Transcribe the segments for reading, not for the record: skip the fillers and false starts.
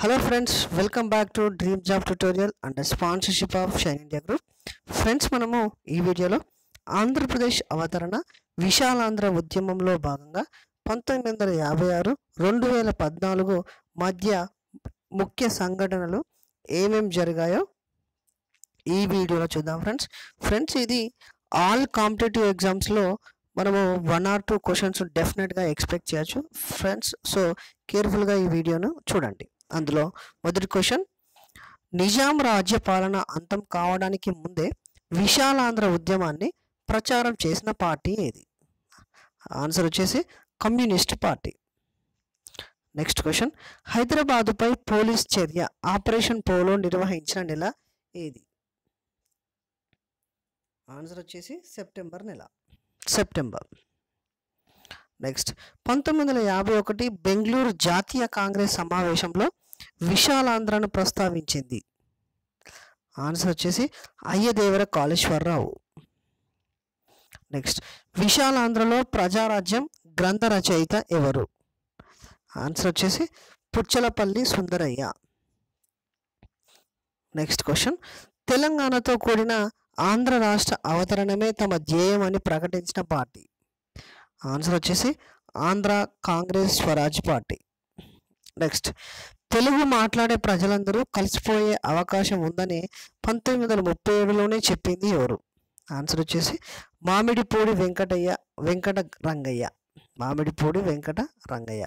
Hello friends, welcome back to Dream Job Tutorial under sponsorship of Shine India Group. Friends మనము ఈ వీడియోలో ఆంధ్రప్రదేశ్ అవతరణ విశాలాంధ్ర ఉద్యమంలో భాగంగా 1956 2014 మధ్య ముఖ్య సంఘటనలు ఏమేం జరిగాయో ఈ వీడియోలో చూద్దాం ఫ్రెండ్స్ ఇది ఆల్ కాంపిటేటివ్ ఎగ్జామ్స్లో మనము 1 or 2 క్వశ్చన్స్ డెఫినెట్గా ఎక్స్పెక్ట్ చేయొచ్చు ఫ్రెండ్స్. సో కేర్ఫుల్గా ఈ వీడియోను చూడండి. అందులో మొదటి క్వశ్చన్, నిజాం రాజ్య పాలన అంతం కావడానికి ముందే విశాలాంధ్ర ఉద్యమాన్ని ప్రచారం చేసిన పార్టీ ఏది? ఆన్సర్ వచ్చేసి కమ్యూనిస్ట్ పార్టీ. నెక్స్ట్ క్వశ్చన్, హైదరాబాదుపై పోలీస్ చర్య ఆపరేషన్ పోలో నిర్వహించిన నెల ఏది? ఆన్సర్ వచ్చేసి సెప్టెంబర్. నెక్స్ట్, 1951 బెంగళూరు జాతీయ కాంగ్రెస్ సమావేశంలో విశాలాంధ్రను ప్రస్తావించింది. ఆన్సర్ వచ్చేసి అయ్యదేవర కాళేశ్వరరావు. నెక్స్ట్, విశాలాంధ్రలో ప్రజారాజ్యం గ్రంథ రచయిత ఎవరు? ఆన్సర్ వచ్చేసి పుచ్చలపల్లి సుందరయ్య. నెక్స్ట్ క్వశ్చన్, తెలంగాణతో కూడిన ఆంధ్ర రాష్ట్ర అవతరణమే తమ ధ్యేయం అని ప్రకటించిన పార్టీ? ఆన్సర్ వచ్చేసి ఆంధ్ర కాంగ్రెస్ స్వరాజ్ పార్టీ. నెక్స్ట్, తెలుగు మాట్లాడే ప్రజలందరూ కలిసిపోయే అవకాశం ఉందని 1937లోనే చెప్పింది ఎవరు? ఆన్సర్ వచ్చేసి మామిడిపూడి వెంకట రంగయ్య.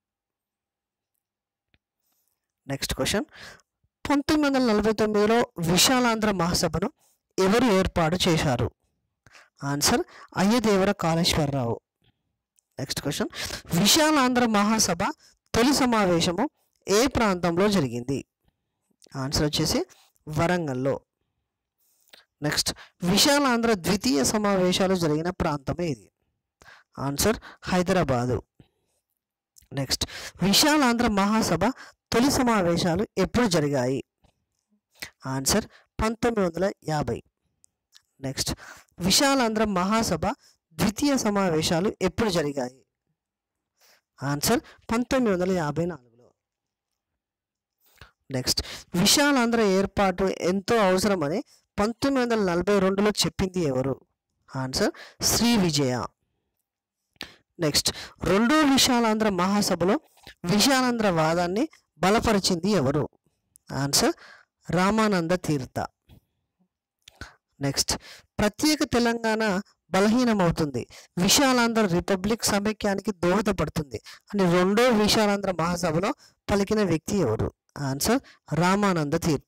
నెక్స్ట్ క్వశ్చన్, 1949లో విశాలాంధ్ర మహాసభను ఎవరు ఏర్పాటు చేశారు? Answer Ayyadevara Kaleswararao. Next question, Visalandhra మహాసభ తొలి సమావేశము ఏ ప్రాంతంలో జరిగింది? ఆన్సర్ వచ్చేసి వరంగల్లో. నెక్స్ట్, విశాలాంధ్ర ద్వితీయ సమావేశాలు జరిగిన ప్రాంతం ఏది? ఆన్సర్ హైదరాబాదు. నెక్స్ట్, విశాలాంధ్ర మహాసభ తొలి సమావేశాలు ఎప్పుడు జరిగాయి? ఆన్సర్ 1950. నెక్స్ట్, విశాలాంధ్ర మహాసభ ద్వితీయ సమావేశాలు ఎప్పుడు జరిగాయి? ఆన్సర్ 1954లో. నెక్స్ట్, విశాలాంధ్ర ఏర్పాటు ఎంతో అవసరమని 1942లో చెప్పింది ఎవరు? ఆన్సర్ శ్రీ విజయ. నెక్స్ట్, రెండో విశాలాంధ్ర మహాసభలో విశాలాంధ్ర వాదాన్ని బలపరిచింది ఎవరు? ఆన్సర్ రామానంద తీర్థ. నెక్స్ట్, ప్రత్యేక తెలంగాణ బలహీనమవుతుంది, విశాలాంధ్ర రిపబ్లిక్ సమైక్యానికి దోహదపడుతుంది అని రెండో విశాలాంధ్ర మహాసభలో పలికిన వ్యక్తి ఎవరు? ఆన్సర్ రామానంద తీర్థ.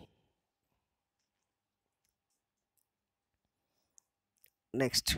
నెక్స్ట్,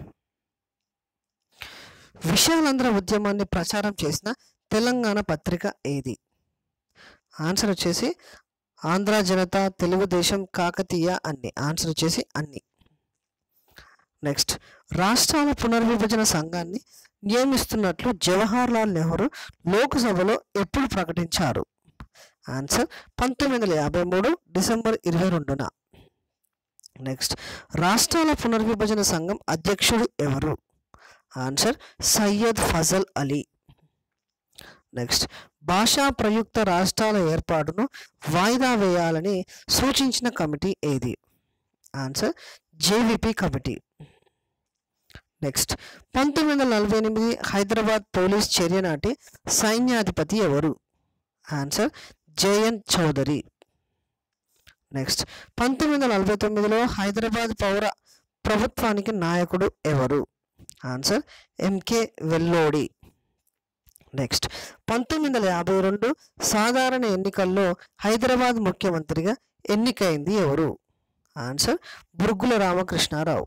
విశాలాంధ్ర ఉద్యమాన్ని ప్రచారం చేసిన తెలంగాణ పత్రిక ఏది? ఆన్సర్ వచ్చేసి ఆంధ్ర జనతా, తెలుగుదేశం, కాకతీయ, అన్ని. ఆన్సర్ వచ్చేసి అన్ని. నెక్స్ట్, రాష్ట్రాల పునర్విభజన సంఘాన్ని నియమిస్తున్నట్లు జవహర్ లాల్ నెహ్రూ లోక్సభలో ఎప్పుడు ప్రకటించారు? Answer 1953 December 22న. నెక్స్ట్, రాష్ట్రాల పునర్విభజన సంఘం అధ్యక్షుడు ఎవరు? ఆన్సర్ సయ్యద్ ఫజల్ అలీ. నెక్స్ట్, భాషా ప్రయుక్త రాష్ట్రాల ఏర్పాటును వాయిదా వేయాలని సూచించిన కమిటీ ఏది? Answer JVP committee. Next, 1948 Hyderabad police చర్య నాటి సైన్యాధిపతి ఎవరు? ఆన్సర్ జేఎన్ చౌదరి. నెక్స్ట్, 1949లో హైదరాబాద్ పౌర ప్రభుత్వానికి నాయకుడు ఎవరు? Answer MK Vellodi. నెక్స్ట్, 1952 సాధారణ ఎన్నికల్లో హైదరాబాద్ ముఖ్యమంత్రిగా ఎన్నికైంది ఎవరు? ఆన్సర్ బుర్గుల రామకృష్ణారావు.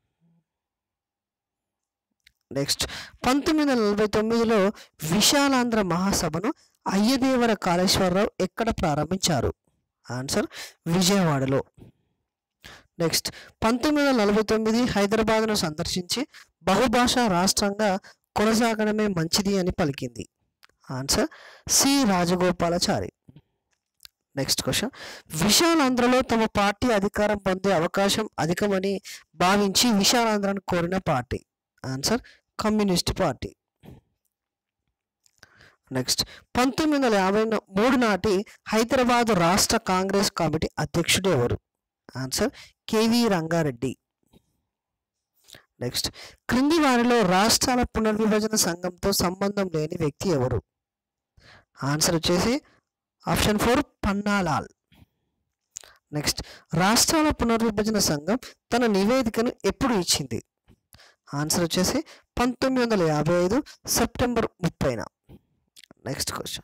నెక్స్ట్, 1949లో విశాలాంధ్ర మహాసభను అయ్యదేవర కాళేశ్వరరావు ఎక్కడ ప్రారంభించారు? ఆన్సర్ విజయవాడలో. నెక్స్ట్, 1949 హైదరాబాద్ను సందర్శించి బహుభాషా రాష్ట్రంగా కొనసాగడమే మంచిది అని పలికింది. Answer C Rajagopalachari. Next question, విశాలాంధ్రలో తమ పార్టీ అధికారం పొందే అవకాశం అధికమని భావించి విశాలాంధ్రను కోరిన party? Answer communist party. Next 1953 నాటి హైదరాబాద్ రాష్ట్ర కాంగ్రెస్ కమిటీ అధ్యక్షుడు ఎవరు? Answer KV Rangareddy. నెక్స్ట్ క్రింది వారిలో రాష్ట్రాల పునర్విభజన సంఘంతో సంబంధం లేని వ్యక్తి ఎవరు? ఆన్సర్ వచ్చేసి ఆప్షన్ 4 పన్నాలాల్. నెక్స్ట్ రాష్ట్రాల పునర్విభజన సంఘం తన నివేదికను ఎప్పుడు ఇచ్చింది? ఆన్సర్ వచ్చేసి 1955 సెప్టెంబర్ 30న. నెక్స్ట్ క్వశ్చన్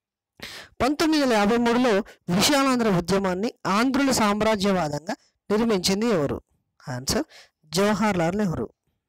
1953లో విశాలాంధ్ర ఉద్యమాన్ని ఆంధ్రుల సామ్రాజ్యవాదంగా నిర్మించింది ఎవరు? ఆన్సర్ జవహర్ లాల్ నెహ్రూ.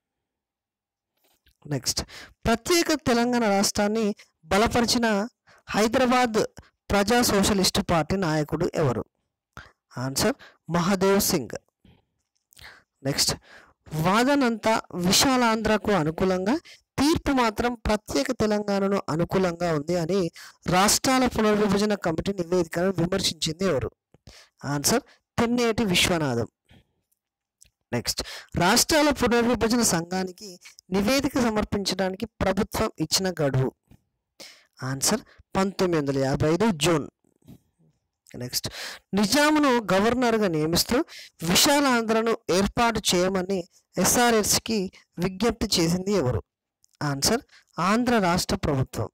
నెక్స్ట్ ప్రత్యేక తెలంగాణ రాష్ట్రాన్ని బలపరిచిన హైదరాబాద్ ప్రజా సోషలిస్టు పార్టీ నాయకుడు ఎవరు? ఆన్సర్ మహాదేవ్ సింగ్. నెక్స్ట్ వాదనంతా విశాలాంధ్రకు అనుకూలంగా, తీర్పు మాత్రం ప్రత్యేక తెలంగాణను అనుకూలంగా ఉంది అని రాష్ట్రాల పునర్విభజన కమిటీ నివేదికను విమర్శించింది ఎవరు? ఆన్సర్ తెన్నేటి విశ్వనాథం. నెక్స్ట్ రాష్ట్రాల పునర్విభజన సంఘానికి నివేదిక సమర్పించడానికి ప్రభుత్వం ఇచ్చిన గడువు? Answer 1955 June. నెక్స్ట్ నిజామును గవర్నర్గా నియమిస్తూ విశాలాంధ్రను ఏర్పాటు చేయమని ఎస్ఆర్ఎస్కి విజ్ఞప్తి చేసింది ఎవరు? ఆన్సర్ ఆంధ్ర రాష్ట్ర ప్రభుత్వం.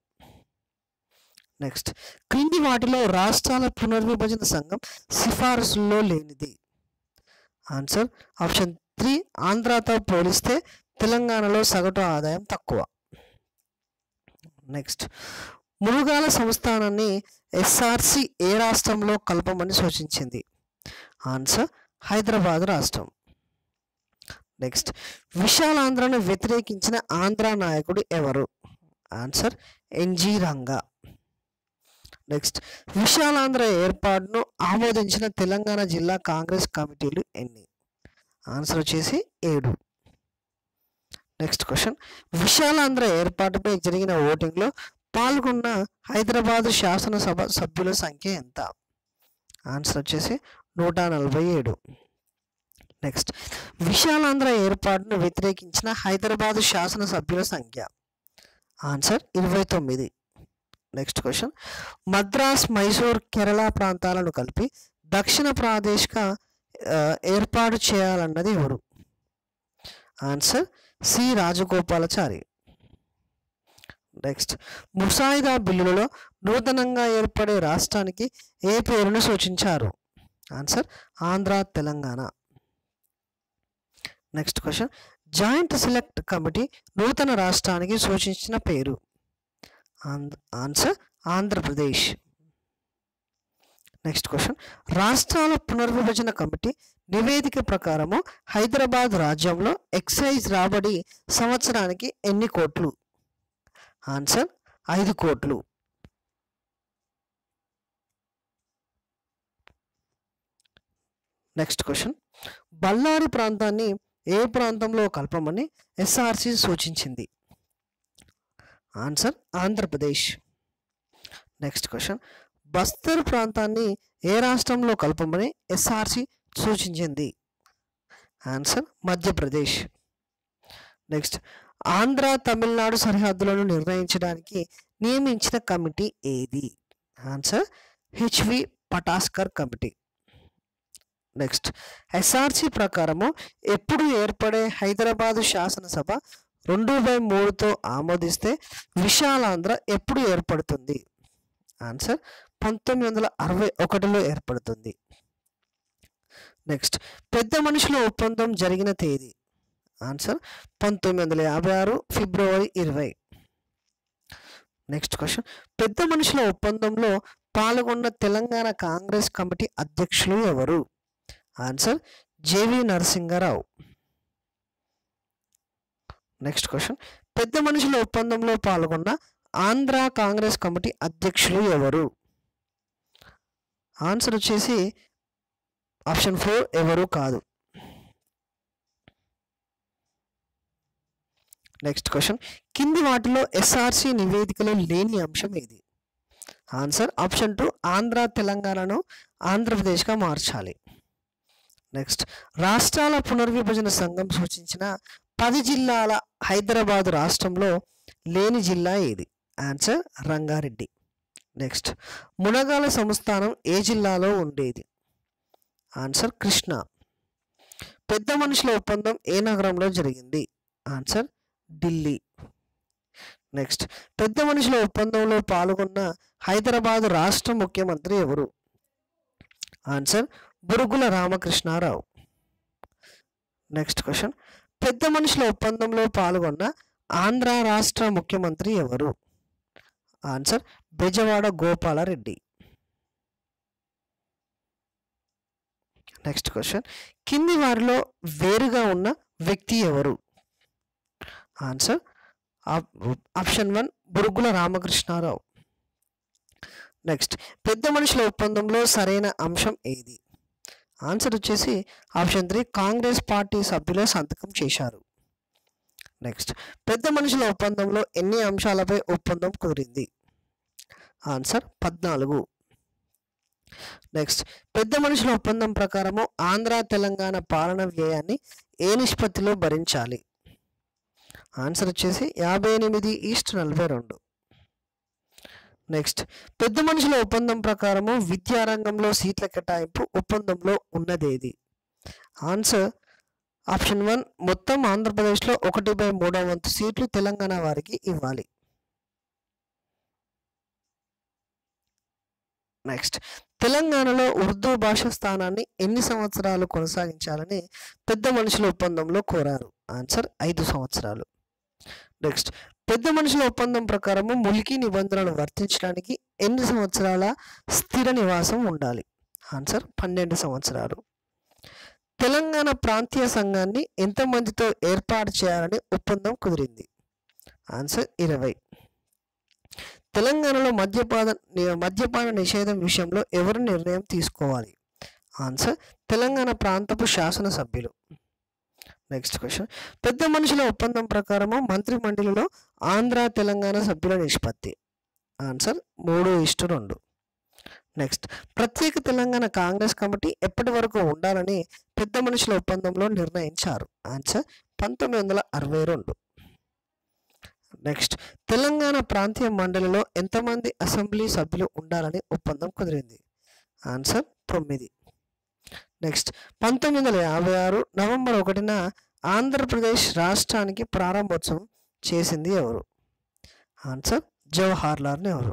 నెక్స్ట్ క్రింది వాటిలో రాష్ట్రాల పునర్విభజన సంఘం సిఫారసుల్లో లేనిది? ఆన్సర్ ఆప్షన్ 3 ఆంధ్రాతో పోలిస్తే తెలంగాణలో సగటు ఆదాయం తక్కువ. నెక్స్ట్ మురుగాల సంస్థానాన్ని ఎస్ఆర్సి ఏ రాష్ట్రంలో కలపమని సూచించింది? ఆన్సర్ హైదరాబాద్ రాష్ట్రం. నెక్స్ట్ విశాలాంధ్రను వ్యతిరేకించిన ఆంధ్ర నాయకుడు ఎవరు? ఆన్సర్ ఎన్జి రంగా. నెక్స్ట్ విశాలాంధ్ర ఏర్పాటును ఆమోదించిన తెలంగాణ జిల్లా కాంగ్రెస్ కమిటీలు ఎన్ని? ఆన్సర్ వచ్చేసి 7. నెక్స్ట్ క్వశ్చన్ విశాలాంధ్ర ఏర్పాటుపై జరిగిన ఓటింగ్లో పాల్గొన్న హైదరాబాద్ శాసనసభ సభ్యుల సంఖ్య ఎంత? ఆన్సర్ వచ్చేసి 147. నెక్స్ట్ విశాలాంధ్ర ఏర్పాటును వ్యతిరేకించిన హైదరాబాద్ శాసనసభ్యుల సంఖ్య? Answer 29. Next question Madras, Mysore, Kerala ప్రాంతాలను కలిపి దక్షిణ ప్రాదేశిక ఏర్పాటు చేయాలన్నది ఎవరు? ఆన్సర్ సి రాజగోపాలాచారి. నెక్స్ట్ ముసాయిదా బిల్లులలో నూతనంగా ఏర్పడే రాష్ట్రానికి ఏ పేరును సూచించారు? Answer Andhra Telangana. Next question joint select committee నూతన రాష్ట్రానికి సూచించిన పేరు? ఆన్సర్ ఆంధ్రప్రదేశ్. నెక్స్ట్ క్వశ్చన్ రాష్ట్రాల పునర్విభజన కమిటీ నివేదిక ప్రకారము హైదరాబాద్ రాజ్యంలో ఎక్సైజ్ రాబడి సంవత్సరానికి ఎన్ని కోట్లు? ఆన్సర్ 5 కోట్లు. నెక్స్ట్ క్వశ్చన్ బళ్ళారి ప్రాంతాన్ని ఏ ప్రాంతంలో కలపమని ఎస్ఆర్సి సూచించింది? Answer Andhra Pradesh. Next question Bastar ప్రాంతాన్ని ఏ రాష్ట్రంలో కలపమని ఎస్ఆర్సి సూచించింది? ఆన్సర్ మధ్యప్రదేశ్. నెక్స్ట్ ఆంధ్ర తమిళనాడు సరిహద్దులను నిర్ణయించడానికి నియమించిన కమిటీ ఏది? Answer H V Pataskar committee. Next S R C ప్రకారము ఎప్పుడు ఏర్పడే హైదరాబాదు శాసనసభ 2/3తో ఆమోదిస్తే విశాలాంధ్ర ఎప్పుడు ఏర్పడుతుంది? ఆన్సర్ 1961లో ఏర్పడుతుంది. నెక్స్ట్ పెద్ద మనుషుల ఒప్పందం జరిగిన తేదీ? ఆన్సర్ 1956 ఫిబ్రవరి 20. నెక్స్ట్ క్వశ్చన్ పెద్ద మనుషుల ఒప్పందంలో పాల్గొన్న తెలంగాణ కాంగ్రెస్ కమిటీ అధ్యక్షులు ఎవరు? Answer J V Narasimha Rao. Next question పెద్ద మనుషుల ఒప్పందంలో పాల్గొన్న ఆంధ్ర కాంగ్రెస్ కమిటీ అధ్యక్షులు ఎవరు? ఆన్సర్ వచ్చేసి ఆప్షన్ 4 ఎవరు కాదు. నెక్స్ట్ క్వశ్చన్ కింది వాటిలో ఎస్ఆర్సి నివేదికలో లేని అంశం ఏది? ఆన్సర్ ఆప్షన్ 2 ఆంధ్ర తెలంగాణను ఆంధ్రప్రదేశ్గా మార్చాలి. నెక్స్ట్ రాష్ట్రాల పునర్విభజన సంఘం సూచించిన 10 జిల్లాల హైదరాబాద్ రాష్ట్రంలో లేని జిల్లా ఏది? ఆన్సర్ రంగారెడ్డి. నెక్స్ట్, మునగాల సంస్థానం ఏ జిల్లాలో ఉండేది? ఆన్సర్ కృష్ణా. పెద్ద మనుషుల ఒప్పందం ఏ నగరంలో జరిగింది? ఆన్సర్ ఢిల్లీ. నెక్స్ట్, పెద్ద మనుషుల ఒప్పందంలో పాల్గొన్న హైదరాబాద్ రాష్ట్ర ముఖ్యమంత్రి ఎవరు? Answer Buragula Ramakrishna Rao. Next question, పెద్ద మనుషుల ఒప్పందంలో పాల్గొన్న ఆంధ్ర రాష్ట్ర ముఖ్యమంత్రి ఎవరు? Answer Bezawada Gopal Reddy. Next question, కింది వారిలో వేరుగా ఉన్న వ్యక్తి ఎవరు? Answer option 1 Buragula Ramakrishna Rao. Next, పెద్ద మనుషుల ఒప్పందంలో సరైన అంశం ఏది? ఆన్సర్ వచ్చేసి ఆప్షన్ 3 కాంగ్రెస్ పార్టీ సభ్యులే సంతకం చేశారు. నెక్స్ట్, పెద్ద మనుషుల ఒప్పందంలో ఎన్ని అంశాలపై ఒప్పందం కుదిరింది? ఆన్సర్ 14. నెక్స్ట్, పెద్ద మనుషుల ఒప్పందం ప్రకారము ఆంధ్ర తెలంగాణ పాలన వ్యయాన్ని ఏ నిష్పత్తిలో భరించాలి? ఆన్సర్ వచ్చేసి 58:42. నెక్స్ట్, పెద్ద మనుషుల ఒప్పందం ప్రకారము విద్యారంగంలో సీట్ల కేటాయింపు ఒప్పందంలో ఉన్నదేది? ఆన్సర్ ఆప్షన్ 1 మొత్తం ఆంధ్రప్రదేశ్లో 1/3 వంతు సీట్లు తెలంగాణ వారికి ఇవ్వాలి. నెక్స్ట్, తెలంగాణలో ఉర్దూ భాష స్థానాన్ని ఎన్ని సంవత్సరాలు కొనసాగించాలని పెద్ద మనుషుల ఒప్పందంలో కోరారు? ఆన్సర్ 5 సంవత్సరాలు. నెక్స్ట్, పెద్ద మనుషుల ఒప్పందం ప్రకారము ముల్కీ నిబంధనలు వర్తించడానికి ఎన్ని సంవత్సరాల స్థిర నివాసం ఉండాలి? ఆన్సర్ 12 సంవత్సరాలు. తెలంగాణ ప్రాంతీయ సంఘాన్ని ఎంతమందితో ఏర్పాటు చేయాలని ఒప్పందం కుదిరింది? ఆన్సర్ 20. తెలంగాణలో మద్యపాన నిషేధం విషయంలో ఎవరు నిర్ణయం తీసుకోవాలి? ఆన్సర్ తెలంగాణ ప్రాంతపు శాసనసభ్యులు. నెక్స్ట్ క్వశ్చన్, పెద్ద మనుషుల ఒప్పందం ప్రకారము మంత్రి మండలిలో ఆంధ్ర తెలంగాణ సభ్యుల నిష్పత్తి? ఆన్సర్ 3:2. నెక్స్ట్, ప్రత్యేక తెలంగాణ కాంగ్రెస్ కమిటీ ఎప్పటి వరకు ఉండాలని పెద్ద మనుషుల ఒప్పందంలో నిర్ణయించారు? ఆన్సర్ 1962. నెక్స్ట్, తెలంగాణ ప్రాంతీయ మండలిలో ఎంతమంది అసెంబ్లీ సభ్యులు ఉండాలని ఒప్పందం కుదిరింది? ఆన్సర్ 9. నెక్స్ట్, 1956 నవంబర్ 1న ఆంధ్రప్రదేశ్ రాష్ట్రానికి ప్రారంభోత్సవం చేసింది ఎవరు? ఆన్సర్ జవహర్ లాల్ నెహ్రూ.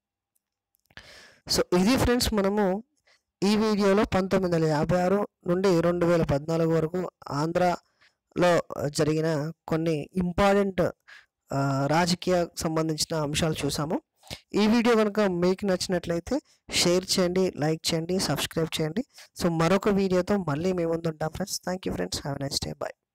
సో ఇది ఫ్రెండ్స్, మనము ఈ వీడియోలో 1956 నుండి 2014 వరకు ఆంధ్రాలో జరిగిన కొన్ని ఇంపార్టెంట్ రాజకీయ సంబంధించిన అంశాలు చూసాము. ఈ వీడియో కనుక మీకు నచ్చినట్లయితే షేర్ చేయండి, లైక్ చేయండి, సబ్స్క్రైబ్ చేయండి. సో మరొక వీడియోతో మళ్ళీ మేము ముందు ఉంటాం friends. Thank you friends. Have a nice day. Bye.